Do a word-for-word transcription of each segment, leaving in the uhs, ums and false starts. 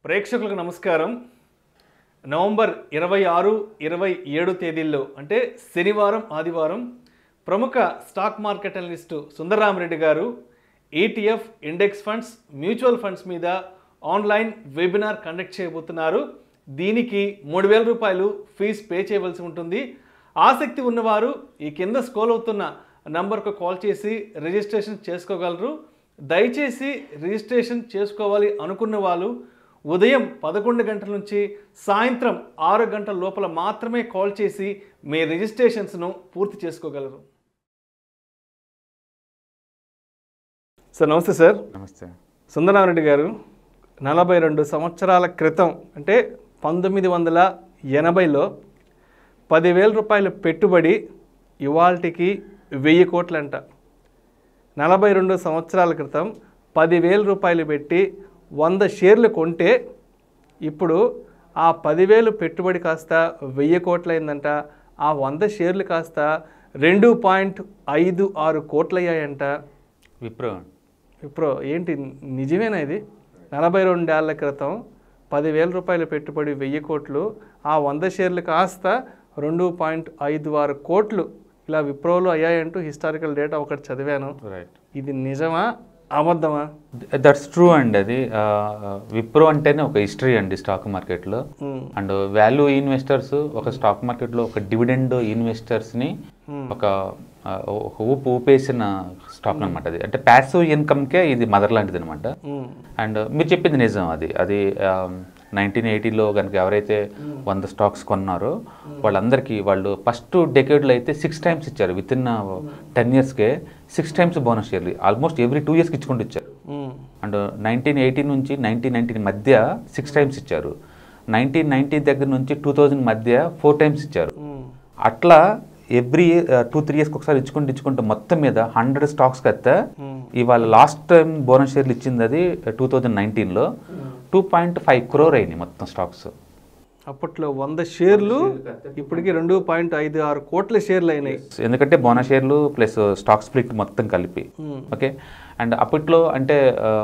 ప్రేక్షకులకు నమస్కారం. నవంబర్ ఇరవై ఆరు ఇరవై ఏడు తేదీల్లో అంటే శనివారం ఆదివారం ప్రముఖ stock market analyst Sundara Rami Reddy గారు ETF index funds mutual funds మీద ఆన్లైన్ వెబినార్ కండక్ట్ చేయబోతున్నారు. దీనికి మూడు వేల రూపాయలు ఫీజు పే చేయవలసి ఉంటుంది. ఆసక్తి ఉన్నవారు ఈ కింద స్క్రోల్ అవుతున్న నంబర్కు కాల్ చేసి రిజిస్ట్రేషన్ చేసుకోగలరు. దయచేసి రిజిస్ట్రేషన్ చేసుకోవాలి అనుకున్న వాళ్ళు ఉదయం పదకొండు గంటల నుంచి సాయంత్రం ఆరు గంటల లోపల మాత్రమే కాల్ చేసి మీ రిజిస్ట్రేషన్స్ను పూర్తి చేసుకోగలరు. సార్ నమస్తే. సార్ నమస్తే. సుందరరామిరెడ్డి గారు నలభై రెండు సంవత్సరాల క్రితం అంటే పంతొమ్మిది వందల ఎనభైలో పదివేల రూపాయల పెట్టుబడి ఇవాల్టికి వెయ్యి కోట్లంట. నలభై రెండు సంవత్సరాల క్రితం పదివేల రూపాయలు పెట్టి వంద షేర్లు కొంటే ఇప్పుడు ఆ పదివేలు పెట్టుబడి కాస్త వెయ్యి కోట్లయిందంట. ఆ వంద షేర్లు కాస్త రెండు పాయింట్ ఐదు ఆరు కోట్లయ్యాయంట. విప్రో విప్రో ఏంటి నిజమేనా ఇది? నలభై రెండేళ్ల క్రితం పదివేల రూపాయల పెట్టుబడి వెయ్యి కోట్లు, ఆ వంద షేర్లు కాస్త రెండు పాయింట్ ఐదు ఆరు కోట్లు ఇలా విప్రోలో అయ్యాయంటూ హిస్టారికల్ డేటా ఒకటి చదివాను. రైట్. ఇది నిజమా అబద్ధమా? దట్స్ ట్రూ అండి. అది విప్రో అంటేనే ఒక హిస్టరీ అండి స్టాక్ మార్కెట్లో. అండ్ వాల్యూ ఇన్వెస్టర్స్ ఒక స్టాక్ మార్కెట్లో ఒక డివిడెండ్ ఇన్వెస్టర్స్ని ఒక ఒక ఊపు ఊపేసిన స్టాక్ అనమాట. అది అంటే ప్యాసివ్ ఇన్కమ్కే ఇది మదర్ లాంటిది అనమాట. అండ్ మీరు చెప్పింది నిజం. అది అది నైన్టీన్ ఎయిటీలో కనుక ఎవరైతే వంద స్టాక్స్ కొన్నారో వాళ్ళందరికీ వాళ్ళు ఫస్ట్ డెకేడ్లో అయితే సిక్స్ టైమ్స్ ఇచ్చారు. విత్ ఇన్ టెన్ ఇయర్స్కే సిక్స్ టైమ్స్ బోనస్ షేర్లు ఆల్మోస్ట్ ఎవ్రీ టూ ఇయర్స్కి ఇచ్చుకుంటూ ఇచ్చారు. అండ్ నైన్టీన్ ఎయిటీ నుంచి నైన్టీన్ నైన్టీన్ మధ్య సిక్స్ టైమ్స్ ఇచ్చారు. నైన్టీన్ నైన్టీ దగ్గర నుంచి టూ థౌజండ్ మధ్య ఫోర్ టైమ్స్ ఇచ్చారు. అట్లా ఎవ్రీ టూ త్రీ ఇయర్స్కి ఒకసారి ఇచ్చుకుంటూ ఇచ్చుకుంటూ మొత్తం మీద హండ్రెడ్ స్టాక్స్కి వస్తే ఇవాళ లాస్ట్ టైం బోనస్ షేర్లు ఇచ్చింది అది టూ థౌజండ్ నైన్టీన్లో టూ పాయింట్ ఫైవ్ క్రోర్ అయినాయి మొత్తం స్టాక్స్. అప్పట్లో వంద షేర్లు ఇప్పటికి రెండు పాయింట్ ఐదు ఆరు కోట్ల షేర్లు అయినాయి. ఎందుకంటే బోనస్ షేర్లు ప్లస్ స్టాక్ స్ప్లిట్ మొత్తం కలిపి. ఓకే. అండ్ అప్పట్లో అంటే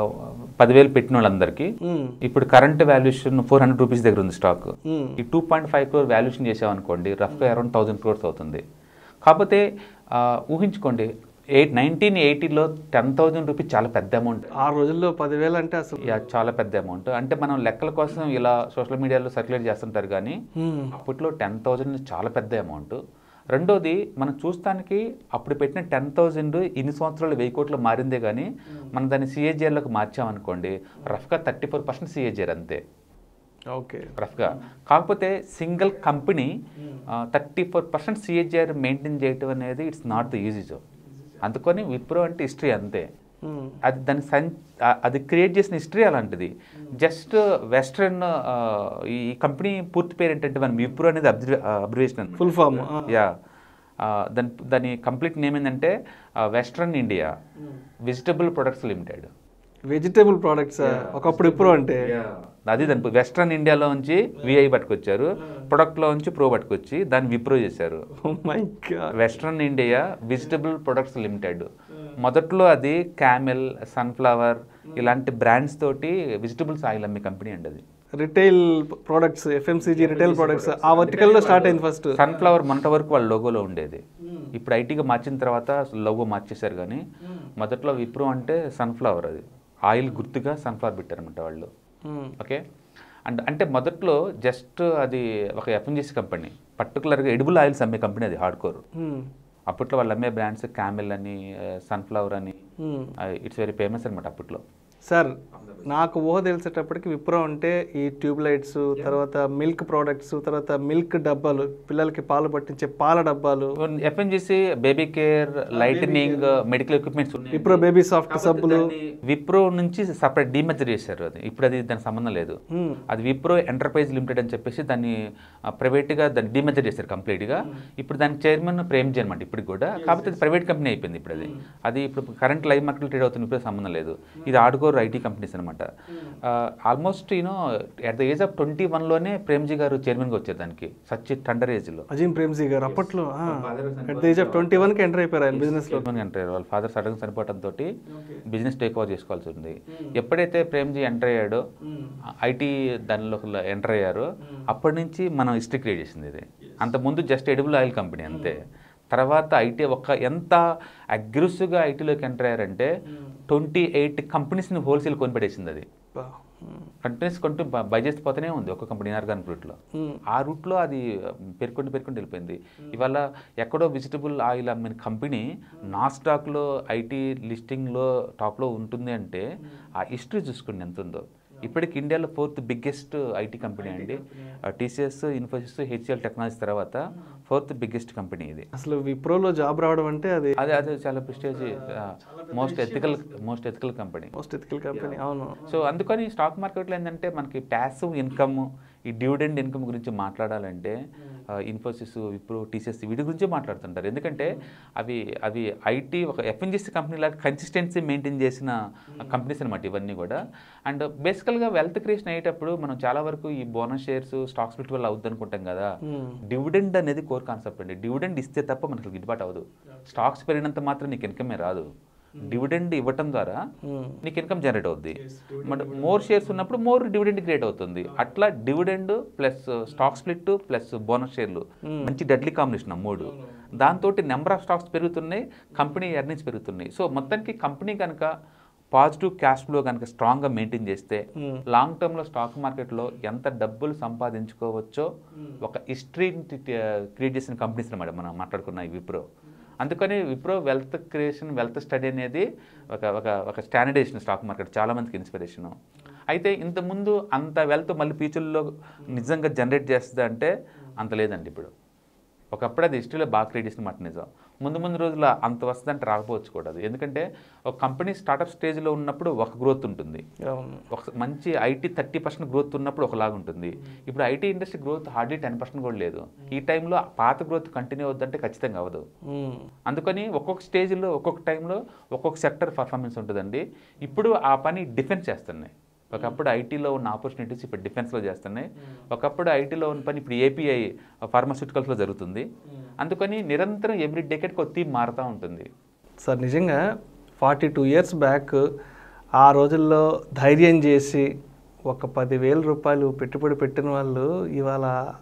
పదివేలు పెట్టిన వాళ్ళందరికీ ఇప్పుడు current valuation four hundred rupees దగ్గర ఉంది స్టాక్. ఈ two point five crore valuation చేసామనుకోండి రఫ్గా అరౌండ్ థౌసండ్ క్రోర్స్ అవుతుంది. కాకపోతే ఊహించుకోండి ఎయిట్ నైన్టీన్ ఎయిటీలో టెన్ థౌజండ్ రూపీస్ చాలా పెద్ద అమౌంట్. ఆ రోజుల్లో పదివేలు అంటే అసలు చాలా పెద్ద అమౌంట్. అంటే మనం లెక్కల కోసం ఇలా సోషల్ మీడియాలో సర్క్యులేట్ చేస్తుంటారు కానీ అప్పట్లో టెన్ థౌజండ్ చాలా పెద్ద అమౌంట్. రెండోది మనం చూస్తానికి అప్పుడు పెట్టిన టెన్ థౌజండ్ ఇన్ని సంవత్సరాలు వెయ్యి కోట్లు మారిందే కానీ మనం దాన్ని సిఏజిఆర్లోకి మార్చామనుకోండి రఫ్గా థర్టీ ఫోర్ పర్సెంట్ సిఏజిఆర్ అంతే. ఓకే. రఫ్గా. కాకపోతే single company thirty four percent CAGR maintain చేయటం అనేది it's not the easy job. అందుకని విప్రో అంటే హిస్టరీ అంతే. అది దాని సన్ అది క్రియేట్ చేసిన హిస్టరీ అలాంటిది. జస్ట్ వెస్ట్రన్ ఈ కంపెనీ పూర్తి పేరు ఏంటంటే మనం విప్రో అనేది observe observation full form. Yeah. దాని దాని కంప్లీట్ నేమ్ ఏంటంటే western India vegetable products limited. Vegetable products ఒకప్పుడు విప్రో అంటే అది దాని వెస్ట్రన్ ఇండియాలో నుంచి విఐ పట్టుకొచ్చారు, ప్రొడక్ట్లో నుంచి ప్రో పట్టుకొచ్చి దాన్ని విప్రో చేశారు. Western India vegetable products limited. మొదట్లో అది క్యామెల్, సన్ఫ్లవర్ ఇలాంటి బ్రాండ్స్ తోటి వెజిటబుల్స్ ఆయిల్ అమ్మే కంపెనీ అండి. అది retail products, FMCG retail products ఆ వర్టికల్లో స్టార్ట్ అయింది ఫస్ట్. సన్ఫ్లవర్ మొన్నటి వరకు వాళ్ళ లోగోలో ఉండేది. ఇప్పుడు ఐటీగా మార్చిన తర్వాత లోగో మార్చేశారు కానీ మొదట్లో విప్రో అంటే సన్ఫ్లవర్, అది ఆయిల్ గుర్తుగా సన్ఫ్లవర్ పెట్టారనమాట వాళ్ళు. ఓకే. అండ్ అంటే మొదట్లో జస్ట్ అది ఒక ఎఫ్ఎంజీసీ కంపెనీ, పర్టికులర్గా ఎడిబుల్ ఆయిల్స్ అమ్మే కంపెనీ అది హార్డ్ కోర్. అప్పట్లో వాళ్ళు అమ్మే బ్రాండ్స్ క్యామెల్ అని, సన్ఫ్లవర్ అని, ఇట్స్ వెరీ ఫేమస్ అనమాట అప్పట్లో. సార్ నాకు ఊహ తెలిసేటప్పటికి విప్రో అంటే ఈ ట్యూబ్ లైట్స్, తర్వాత మిల్క్ ప్రోడక్ట్స్, తర్వాత మిల్క్ డబ్బాలు, పిల్లలకి పాలు పట్టించే పాల డబ్బాలు, FMGC baby care, lightning, medical equipments, Wipro baby soft సబ్బులు. విప్రో నుంచి సపరేట్ డీమెజర్ చేశారు అది. ఇప్పుడు అది దానికి సంబంధం లేదు. అది విప్రో ఎంటర్ప్రైజ్ లిమిటెడ్ అని చెప్పేసి దాన్ని ప్రైవేట్గా దాన్ని డీమెజర్ చేశారు కంప్లీట్గా. ఇప్పుడు దానికి చైర్మన్ ప్రేమ్జీ అనమాట ఇప్పుడు కూడా. కాకపోతే అది ప్రైవేట్ కంపెనీ అయిపోయింది ఇప్పుడు. అది అది ఇప్పుడు కరెంట్ లైవ్ మార్కెట్లో ట్రేడ్ అవుతుంది. ఇప్పుడు సంబంధం లేదు. ఇది ఆడుకో ఐటీ కంపెనీస్ అనమాట. Almost you know at the age of twenty వన్లోనే ప్రేమ్జీ గారు చైర్మన్గా వచ్చారు దానికి, సచ్ టండర్ ఏజ్లో. అజీం ప్రేమ్జీ గారు అప్పట్లో at the age of twenty వన్కి ఎంటర్ అయిపోయారు ఆయన బిజినెస్లో. ఎంటర్ అయ్యారు, వాళ్ళ ఫాదర్ సడన్గా చనిపోవడంతో బిజినెస్ టేక్ ఓవర్ చేసుకోవాల్సి ఉంది. ఎప్పుడైతే ప్రేమ్జీ ఎంటర్ అయ్యాడో, ఐటీ దానిలో ఎంటర్ అయ్యారో, అప్పటి నుంచి మనం హిస్టరీ క్రియేట్ చేసింది ఇది. అంతకుముందు జస్ట్ ఎడిబుల్ ఆయిల్ కంపెనీ అంతే. తర్వాత ఐటీ ఒక ఎంత అగ్రెసివ్గా ఐటీలోకి ఎంటర్ అయ్యారంటే ట్వంటీ ఎయిట్ కంపెనీస్ని హోల్సేల్ కొనిపెట్టేసింది అది. కంపెనీస్ కొంటూ బై చేసిపోతూనే ఉంది ఒక కంపెనీ ఇనార్గానిక్ రూట్లో. ఆ రూట్లో అది పేర్కొంటూ పేర్కొంటూ వెళ్ళిపోయింది. ఇవాళ ఎక్కడో వెజిటబుల్ ఆయిల్ అమ్మిన కంపెనీ నాస్డాక్లో ఐటీ లిస్టింగ్లో టాప్లో ఉంటుంది అంటే ఆ హిస్టరీ చూసుకోండి ఎంత ఉందో. ఇప్పటికి ఇండియాలో ఫోర్త్ బిగ్గెస్ట్ ఐటీ కంపెనీ అండి. టీసీఎస్, ఇన్ఫోసిస్, హెచ్సిఎల్ టెక్నాలజీ తర్వాత ఫోర్త్ బిగ్గెస్ట్ కంపెనీ ఇది. అసలు విప్రోలో జాబ్ రావడం అంటే అది అదే అదే చాలా prestige, most ethical most ethical company most ethical company. అవును. సో అందుకని స్టాక్ మార్కెట్లో ఏంటంటే మనకి ప్యాసివ్ ఇన్కమ్, ఈ డివిడెండ్ ఇన్కమ్ గురించి మాట్లాడాలంటే ఇన్ఫోసిస్, విప్రో, టీసీఎస్ వీటి గురించి మాట్లాడుతుంటారు. ఎందుకంటే అవి అవి ఐటీ ఒక ఎఫ్ఎన్జీసీ కంపెనీ లాగా కన్సిస్టెన్సీ మెయింటైన్ చేసిన కంపెనీస్ అనమాట ఇవన్నీ కూడా. అండ్ బేసికల్గా వెల్త్ క్రియేషన్ అయ్యేటప్పుడు మనం చాలా వరకు ఈ బోనస్ షేర్స్, స్టాక్ స్ప్లిట్ వల్ల అవుద్ది అనుకుంటాం కదా. డివిడెండ్ అనేది కోర్ కాన్సెప్ట్ అండి. డివిడెండ్ ఇస్తే తప్ప మనకు గిట్టుబాటు అవ్వదు. స్టాక్స్ పెరిగినంత మాత్రం నీకు ఇన్కమే రాదు. డివిడెండ్ ఇవ్వటం ద్వారా నీకు ఇన్కమ్ జనరేట్ అవుద్ది. బట్ మోర్ షేర్స్ ఉన్నప్పుడు మోర్ డివిడెండ్ క్రియేట్ అవుతుంది. అట్లా dividend plus stock split plus bonus షేర్లు మంచి డెడ్లీ కాంబినేషన్ ఆ మూడు. దాంతో నెంబర్ ఆఫ్ స్టాక్స్ పెరుగుతున్నాయి, కంపెనీ ఎర్నింగ్స్ పెరుగుతున్నాయి. సో మొత్తానికి కంపెనీ కనుక పాజిటివ్ క్యాష్ ఫ్లో కనుక స్ట్రాంగ్గా మెయింటైన్ చేస్తే లాంగ్ టర్మ్లో స్టాక్ మార్కెట్లో ఎంత డబ్బులు సంపాదించుకోవచ్చో ఒక హిస్టరీని క్రియేట్ చేసిన కంపెనీస్ అన్నమాట మనం మాట్లాడుకున్న ఈ విప్రో. అందుకని Wipro wealth creation, wealth study అనేది ఒక ఒక ఒక స్టాండర్డైజేషన్ స్టాక్ మార్కెట్, చాలామందికి ఇన్స్పిరేషను. అయితే ఇంతకుముందు అంత వెల్త్ మళ్ళీ ఫ్యూచర్లో నిజంగా జనరేట్ చేస్తుంది అంటే అంత లేదండి ఇప్పుడు. ఒకప్పుడు అది హిస్టరీలో బాగా క్రియేట్ చేసిన మాట నిజం. ముందు ముందు రోజుల్లో అంత వస్తుందంటే రాకపోవచ్చు కూడా అది. ఎందుకంటే ఒక కంపెనీ స్టార్టప్ స్టేజ్లో ఉన్నప్పుడు ఒక గ్రోత్ ఉంటుంది, ఒక మంచి ఐటీ థర్టీ పర్సెంట్ గ్రోత్ ఉన్నప్పుడు ఒకలాగా ఉంటుంది. ఇప్పుడు IT industry growth hardly ten percent కూడా లేదు. ఈ టైంలో పాత గ్రోత్ కంటిన్యూ అవుద్దంటే ఖచ్చితంగా అవ్వదు. అందుకని ఒక్కొక్క స్టేజ్లో ఒక్కొక్క టైంలో ఒక్కొక్క సెక్టర్ పర్ఫార్మెన్స్ ఉంటుందండి. ఇప్పుడు ఆ పని డిఫెన్స్ చేస్తున్నాయి. ఒకప్పుడు ఐటీలో ఉన్న ఆపర్చునిటీస్ ఇప్పుడు డిఫెన్స్లో చేస్తున్నాయి. ఒకప్పుడు ఐటీలో ఉన్న పని ఇప్పుడు ఏపీఐ ఫార్మాస్యూటికల్స్లో జరుగుతుంది. అందుకని నిరంతరం ఎవ్రీ డెకేడ్కి ఒక థీమ్ మారుతూ ఉంటుంది. సార్ నిజంగా ఫార్టీ టూ ఇయర్స్ బ్యాక్ ఆ రోజుల్లో ధైర్యం చేసి ఒక పదివేల రూపాయలు పెట్టుబడి పెట్టిన వాళ్ళు ఇవాళ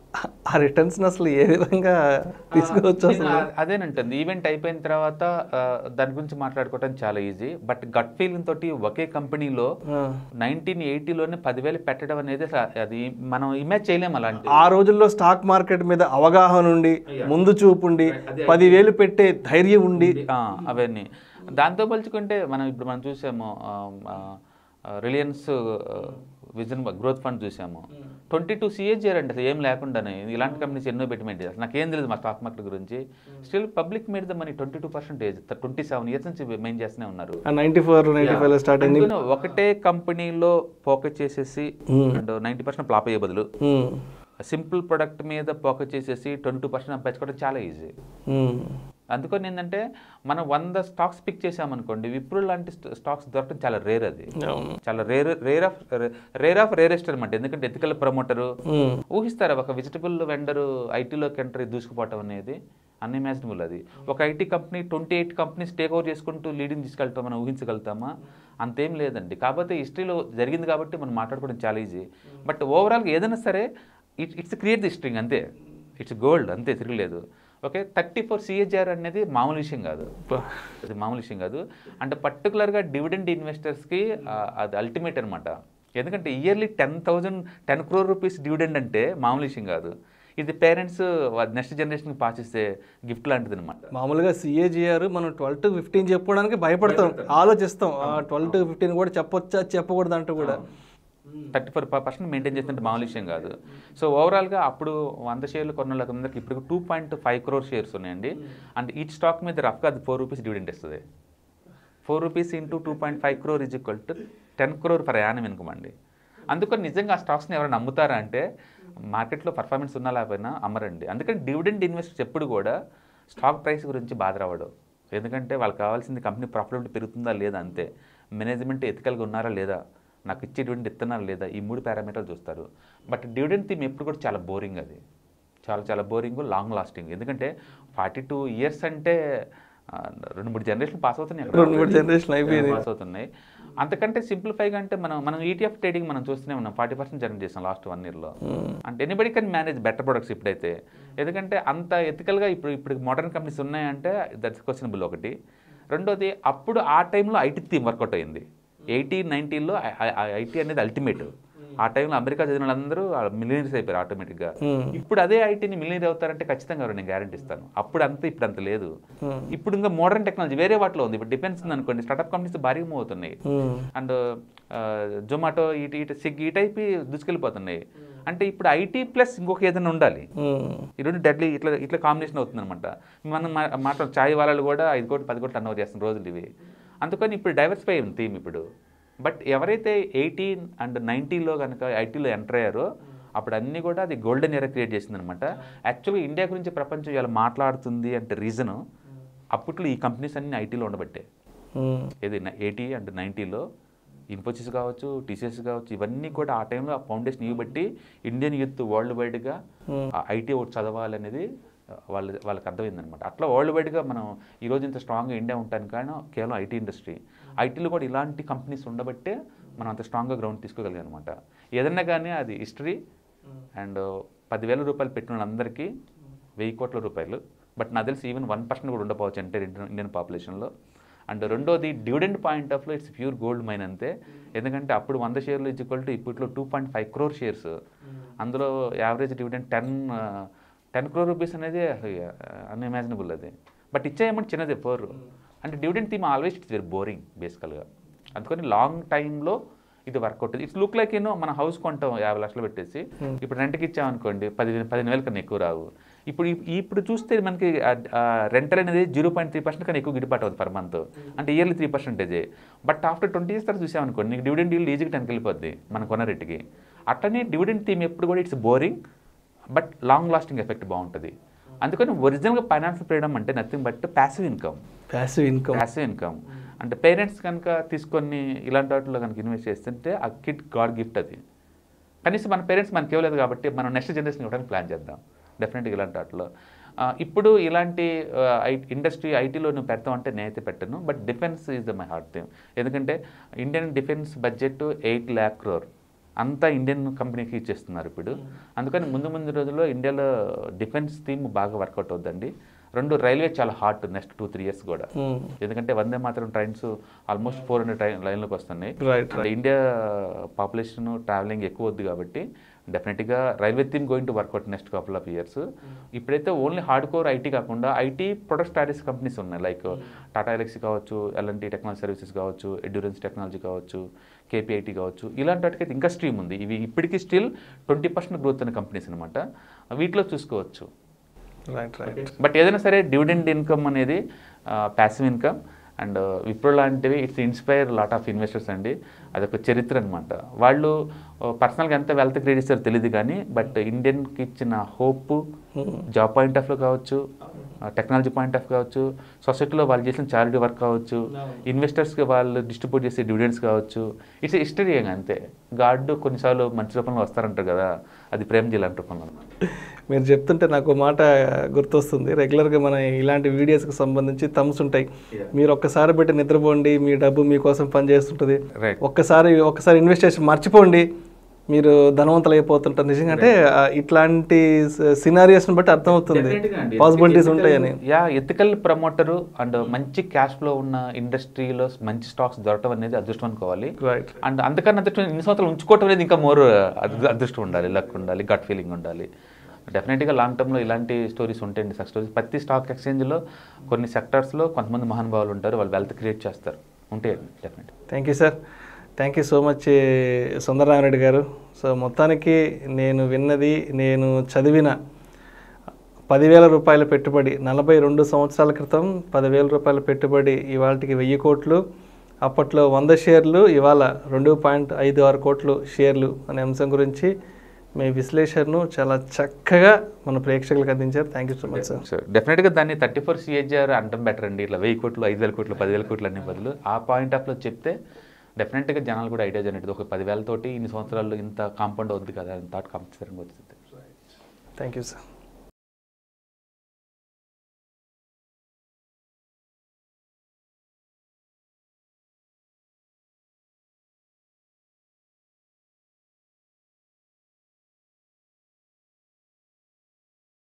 ఆ రిటర్న్స్ అసలు ఏ విధంగా తీసుకోవచ్చు? అసలు అదేనంటుంది. ఈవెంట్ అయిపోయిన తర్వాత దాని గురించి మాట్లాడుకోవడం చాలా ఈజీ. బట్ గట్ ఫీలింగ్ తోటి ఒకే కంపెనీలో నైన్టీన్ ఎయిటీలోనే పదివేలు పెట్టడం అనేది అది మనం ఇమేజ్ చేయలేము. అలాంటి ఆ రోజుల్లో స్టాక్ మార్కెట్ మీద అవగాహన ఉండి, ముందు చూపు ఉండి, పదివేలు పెట్టే ధైర్యం ఉండి అవన్నీ దాంతో పోల్చుకుంటే మనం ఇప్పుడు మనం చూసాము రిలయన్స్ విజన్ గ్రోత్ ఫండ్ చూసాము, ట్వంటీ టూ సిఏజిఆర్ అంటే ఏం లేకుండానే ఇలాంటి కంపెనీస్ ఎన్నో పెట్టి మెయింటైన్ చేస్తారు. నాకేం తెలియదు మా స్టాక్ మార్కెట్ గురించి. స్టిల్ పబ్లిక్ మీద money twenty two percentage twenty seven years నుంచి మెయిన్ చేస్తూనే ఉన్నారు. Ninety four ninety five start అయింది. ఒకటే కంపెనీలో ఫోకస్ చేసేసి అండ్ నైన్టీ పర్సెంట్ ఫ్లాప్ అయ్యే బదులు సింపుల్ ప్రొడక్ట్ మీద ఫోకస్ చేసేసి ట్వంటీ టూ పర్సెంట్ సంపాదించుకోవడం చాలా ఈజీ. అందుకని ఏంటంటే మనం వంద స్టాక్స్ పిక్ చేసామనుకోండి, విప్రో లాంటి స్టాక్స్ దొరకడం చాలా రేర్. అది చాలా rare rare of rare of rarest అనమాట. ఎందుకంటే ఎథికల్ ప్రమోటరు ఊహిస్తారా ఒక వెజిటబుల్ వెండరు ఐటీలోకి ఎంటర్ దూసుకుపోవటం అనేది అన్ఇమాజినబుల్. అది ఒక IT company twenty eight companies take over చేసుకుంటూ లీడింగ్ తీసుకెళ్తాం మనం ఊహించగలుగుతామా? అంతేం లేదండి. కాకపోతే హిస్టరీలో జరిగింది కాబట్టి మనం మాట్లాడుకోవడం చాలా ఈజీ. బట్ ఓవరాల్గా ఏదైనా సరే it it's create the history అంతే, ఇట్స్ గోల్డ్ అంతే, తిరగలేదు. ఓకే, థర్టీ ఫోర్ సిఏజిఆర్ అనేది మామూలు విషయం కాదు, అది మామూలు విషయం కాదు. అంటే పర్టికులర్గా డివిడెండ్ ఇన్వెస్టర్స్కి అది అల్టిమేట్ అనమాట. ఎందుకంటే yearly ten thousand ten crore rupees dividend అంటే మామూలు విషయం కాదు. ఇది పేరెంట్స్ నెక్స్ట్ జనరేషన్కి పాస్ చేసే గిఫ్ట్ లాంటిది అనమాట. మామూలుగా సిఏజిఆర్ మనం ట్వెల్వ్ టు ఫిఫ్టీన్ చెప్పుకోవడానికి భయపడతాం, ఆలోచిస్తాం. ట్వెల్వ్ టు ఫిఫ్టీన్ కూడా చెప్పొచ్చా చెప్పకూడదు అంటూ కూడా థర్టీ ఫోర్ పర్సెంట్ మెయింటైన్ చేస్తుంటే మామూలు విషయం కాదు. సో ఓవరాల్గా అప్పుడు వంద షేర్లు కొన్న అందరికి ఇప్పుడు two point five crore shares ఉన్నాయండి. అండ్ ఈచ్ స్టాక్ మీద రఫ్గా అది ఫోర్ రూపీస్ డివిడెండ్ ఇస్తుంది. Four rupees into two point five crore is equal to ten crore per annum income అండి. అందుకని నిజంగా ఆ స్టాక్స్ని ఎవరైనా అమ్ముతారా అంటే మార్కెట్లో పర్ఫార్మెన్స్ ఉన్నా లేకపోయినా అమ్మరండి. అందుకని డివిడెండ్ ఇన్వెస్టర్స్ ఎప్పుడు కూడా స్టాక్ ప్రైస్ గురించి బాధ రావడం. ఎందుకంటే వాళ్ళకి కావాల్సింది కంపెనీ ప్రాఫిటబిలిటీ పెరుగుతుందా లేదా అంతే. మేనేజ్మెంట్ ఎథికల్గా ఉన్నారా లేదా, నాకు ఇచ్చే డివిడెండ్ ఇస్తున్నారా లేదా, ఈ మూడు పారామీటర్లు చూస్తారు. బట్ డివిడెండ్ థీమ్ ఎప్పుడు కూడా చాలా బోరింగ్, అది చాలా చాలా బోరింగ్, లాంగ్ లాస్టింగ్. ఎందుకంటే ఫార్టీ టూ ఇయర్స్ అంటే రెండు మూడు జనరేషన్ పాస్ అవుతున్నాయి, రెండు మూడు జనరేషన్ అయిపోయింది పాస్ అవుతున్నాయి. అంతకంటే సింప్లిఫైగా అంటే మనం మనం ఈటీఎఫ్ ట్రేడింగ్ మనం చూస్తూనే ఉన్నాం, ఫార్టీ పర్సెంట్ జనరేట్ చేసాం లాస్ట్ వన్ ఇయర్లో. అంటే anybody can manage better products ఇప్పుడైతే. ఎందుకంటే అంత ఎథికల్గా ఇప్పుడు ఇప్పుడు మోడర్న్ కంపెనీస్ ఉన్నాయంటే దట్స్ క్వశ్చనబుల్ ఒకటి. రెండోది, అప్పుడు ఆ టైంలో ఐటీ థీమ్ వర్కౌట్ అయింది. ఎయిటీ నైన్టీన్లో ఐటీ అనేది అల్టిమేట్. ఆ టైంలో అమెరికా చదివిన వాళ్ళందరూ మిలియనీర్స్ అయిపోయారు ఆటోమేటిక్గా. ఇప్పుడు అదే ఐటీని మిలియనీర్ అవుతారంటే ఖచ్చితంగా నేను గ్యారంటీ ఇస్తాను. అప్పుడు అంత ఇప్పుడు అంత లేదు. ఇప్పుడు ఇంకా మోడర్న్ టెక్నాలజీ వేరే వాటిలో ఉంది. ఇప్పుడు డిఫెన్స్ ఉంది అనుకోండి, స్టార్ట్అప్ కంపెనీస్ భారీగా మూవ్ అవుతున్నాయి. అండ్ జొమాటో ఇటు ఇటు స్విగ్గీ ఈ టైప్ దూసుకెళ్ళిపోతున్నాయి. అంటే ఇప్పుడు ఐటీ ప్లస్ ఇంకొక ఏదైనా ఉండాలి. ఈ రెండు డెడ్లీ ఇట్లా ఇట్లా కాంబినేషన్ అవుతుంది అనమాట. మనం మాట్లాడు చాయ్ వాళ్ళు కూడా ఐదు కోట్లు పది కోట్లు టర్న్ ఓవర్ చేస్తున్న రోజులు ఇవి. అందుకని ఇప్పుడు డైవర్సిఫై ఉంది థీమ్ ఇప్పుడు. బట్ ఎవరైతే ఎయిటీన్ అండ్ నైన్టీలో కనుక ఐటీలో ఎంటర్ అయ్యారో అప్పుడు అన్నీ కూడా అది గోల్డెన్ ఎరా క్రియేట్ చేసింది అనమాట. యాక్చువల్గా ఇండియా గురించి ప్రపంచం ఇలా మాట్లాడుతుంది అంటే రీజను అప్పట్లో ఈ కంపెనీస్ అన్ని ఐటీలో ఉండబట్టే. ఏది ఎయిటీ అండ్ నైన్టీలో ఇన్ఫోసిస్ కావచ్చు, టీసీఎస్ కావచ్చు, ఇవన్నీ కూడా ఆ టైంలో ఆ ఫౌండేషన్ ఇవి బట్టి ఇండియన్ యూత్ వరల్డ్ వైడ్గా ఐటీ ఒకటి చదవాలనేది వాళ్ళ వాళ్ళకి అర్థమైందనమాట. అట్లా వరల్డ్ వైడ్గా మనం ఈరోజు ఇంత స్ట్రాంగ్గా ఇండియా ఉంటాను కానీ కేవలం ఐటీ ఇండస్ట్రీ. ఐటీలో కూడా ఇలాంటి కంపెనీస్ ఉండబట్టే మనం అంత స్ట్రాంగ్గా గ్రౌండ్ తీసుకోగలిగాం అనమాట. ఏదన్నా కానీ అది హిస్టరీ. అండ్ పదివేల రూపాయలు పెట్టిన వాళ్ళందరికీ వెయ్యి కోట్ల రూపాయలు. బట్ నాకు తెలిసి ఈవెన్ వన్ పర్సెంట్ కూడా ఉండకపోవచ్చు అంటే ఇండియన్ పాపులేషన్లో. అండ్ రెండోది, డివిడెండ్ పాయింట్ ఆఫ్లో ఇట్స్ ప్యూర్ గోల్డ్ మైన్ అంతే. ఎందుకంటే అప్పుడు వంద షేర్లు ఈక్వల్ టు ఇప్పట్లో two point five crore shares. అందులో average dividend ten ten crore rupees అనేది అన్ఇమాజినబుల్ అది. బట్ ఇచ్చే అమౌంట్ చిన్నది ఫోర్. అంటే dividend theme always it's very boring బేసికల్గా. అందుకని లాంగ్ టైంలో ఇది వర్కౌట్. ఇట్స్ లుక్ లైక్ ఏనో మన హౌస్ కొంటాం యాభై లక్షలు పెట్టేసి, ఇప్పుడు రెంట్కి ఇచ్చామనుకోండి పదిహేను పదిహేను వేల కన్నా ఎక్కువ రావు. ఇప్పుడు ఇప్పుడు చూస్తే మనకి రెంటల్ అనేది జీరో పాయింట్ త్రీ పర్సెంట్ కన్నా ఎక్కువ గిట్టుబాటు అవుతుంది పర్ మంత్. అంటే ఇయర్లీ త్రీ పర్సెంటేజే. బట్ ఆఫ్టర్ ట్వంటీ ఇయర్స్ తర్వాత చూసామనుకోండి నీకు డివిడెండ్ ఈల్డ్ ఈజీగా టెన్కి వెళ్ళిపోద్ది మన కొన్న రేటుకి. అట్లనే డివిడెండ్ థీమ్ ఎప్పుడు కూడా it's boring but long lasting effect బాగుంటుంది. అందుకని ఒరిజినల్గా ఫైనాన్షియల్ ఫ్రీడమ్ అంటే nothing but passive income. Passive income passive income అంటే పేరెంట్స్ కనుక తీసుకొని ఇలాంటి వాటిలో కనుక ఇన్వెస్ట్ చేస్తుంటే ఆ కిడ్ గాడ్ గిఫ్ట్ అది. కనీసం మన పేరెంట్స్ మనకి ఇవ్వలేదు కాబట్టి మనం నెక్స్ట్ జనరేషన్ ఇవ్వడానికి ప్లాన్ చేద్దాం డెఫినెట్గా ఇలాంటి వాటిలో. ఇప్పుడు ఇలాంటి ఇండస్ట్రీ ఐటీలో నువ్వు పెడతాం అంటే నేనైతే పెట్టను. But defence is the my heart theme. ఎందుకంటే Indian defence budget eight lakh crore అంతా ఇండియన్ కంపెనీకి ఇచ్చేస్తున్నారు ఇప్పుడు. అందుకని ముందు ముందు రోజుల్లో ఇండియాలో డిఫెన్స్ థీమ్ బాగా వర్కౌట్ అవుతుందండి. రెండు, రైల్వే చాలా hot next two three years కూడా. ఎందుకంటే వందే మాత్రం trains almost four hundred train లైన్లోకి వస్తున్నాయి. ఇండియా పాపులేషన్ ట్రావెలింగ్ ఎక్కువ వద్దు కాబట్టి డెఫినెట్గా railway theme going to work out next couple of years. ఇప్పుడైతే ఓన్లీ హార్డ్ కోర్ ఐటీ కాకుండా ఐటీ ప్రొడక్ట్ స్టార్టెస్ కంపెనీస్ ఉన్నాయి. లైక్ టాటా ఎలక్సీ కావచ్చు, ఎల్ఎన్టీ టెక్నాలజీ సర్వీసెస్ కావచ్చు, ఎండ్యూరెన్స్ టెక్నాలజీ కావచ్చు, కేపీఐటీ కావచ్చు. ఇలాంటి వాటికైతే ఇంకా స్ట్రీమ్ ఉంది. ఇవి ఇప్పటికీ స్టిల్ ట్వంటీ పర్సెంట్ గ్రోత్ అనే కంపెనీస్ అనమాట. వీటిలో చూసుకోవచ్చు. రైట్ రైట్ బట్ ఏదైనా సరే డివిడెండ్ ఇన్కమ్ అనేది ప్యాసివ్ ఇన్కమ్. అండ్ విప్రో లాంటివి it's inspire lot of investors అండి. అదొక చరిత్ర అనమాట. వాళ్ళు పర్సనల్గా ఎంత వెల్త్ క్రియేట్ చేస్తారో తెలియదు కానీ బట్ ఇండియన్కి ఇచ్చిన హోప్ జాబ్ పాయింట్ ఆఫ్లో కావచ్చు, టెక్నాలజీ పాయింట్ ఆఫ్ కావచ్చు, సొసైటీలో వాళ్ళు చేసిన చారిటీ వర్క్ కావచ్చు, ఇన్వెస్టర్స్కి వాళ్ళు డిస్ట్రిబ్యూట్ చేసే డివిడెండ్స్ కావచ్చు, ఇట్స్ హిస్టరీ అంతే. గాడ్ కొన్నిసార్లు మంచి రూపంలో వస్తారంటారు కదా, అది ప్రేమ జిల్లా రూపంలో. మీరు చెప్తుంటే నాకు మాట గుర్తొస్తుంది. రెగ్యులర్గా మన ఇలాంటి వీడియోస్కి సంబంధించి థమ్స్ ఉంటాయి. మీరు ఒక్కసారి పెట్టి నిద్రపోండి, మీ డబ్బు మీకోసం పనిచేస్తుంటుంది. ఒక్కసారి ఒక్కసారి ఇన్వెస్ట్ చేసి మర్చిపోండి, మీరు ధనవంతులు అయిపోతుంటారు. నిజంగా అంటే ఇట్లాంటి సినారియోస్ని బట్టి అర్థమవుతుంది పాసిబిలిటీస్ ఉంటాయని. యా ఎథికల్ ప్రమోటరు అండ్ మంచి క్యాష్ ఫ్లో ఉన్న ఇండస్ట్రీలో మంచి స్టాక్స్ దొరకడం అనేది అదృష్టం అనుకోవాలి. రైట్. అండ్ అంతకన్నా అదృష్టం ఇన్ని సంవత్సరాలు ఉంచుకోవటం అనేది ఇంకా మోర్ అదృష్టం ఉండాలి, లక్ ఉండాలి, గట్ ఫీలింగ్ ఉండాలి. డెఫినెట్గా లాంగ్ టర్మ్లో ఇలాంటి స్టోరీస్ ఉంటాయండి. సక్సెస్ స్టోరీస్ ప్రతి స్టాక్ ఎక్స్చేంజ్లో కొన్ని సెక్టర్స్లో కొంతమంది మహానుభావులు ఉంటారు, వాళ్ళు వెల్త్ క్రియేట్ చేస్తారు, ఉంటాయండి definite. Thank you sir, thank you so much Sundara Rami Reddy garu. So మొత్తానికి నేను విన్నది, నేను చదివిన పదివేల రూపాయల పెట్టుబడి నలభై రెండు సంవత్సరాల క్రితం పదివేల రూపాయల పెట్టుబడి ఇవాళకి వెయ్యి కోట్లు, అప్పట్లో వంద షేర్లు, ఇవాళ రెండు పాయింట్ ఐదు ఆరు కోట్లు షేర్లు అనే అంశం గురించి మీ విశ్లేషణను చాలా చక్కగా మన ప్రేక్షకులకు అందించారు. Thank you so much sir. Sir డెఫినెట్గా దాన్ని థర్టీ ఫోర్ సిహెచ్ఆర్ అంటాం బెటర్ అండి. ఇట్లా వెయ్యి కోట్లు ఐదు వేల కోట్లు పదివేల కోట్లు అనే బదులు ఆ పాయింట్ ఆఫ్లో చెప్తే డెఫినెట్గా జనాలు కూడా ఐడియా జనరేట్ ఒక పదివేలతోటి ఇన్ని సంవత్సరాలు ఇంత కాంపౌండ్ అవుద్ది కదా అని థాట్ కంపల్సరీగా వచ్చింది. Thank you sir.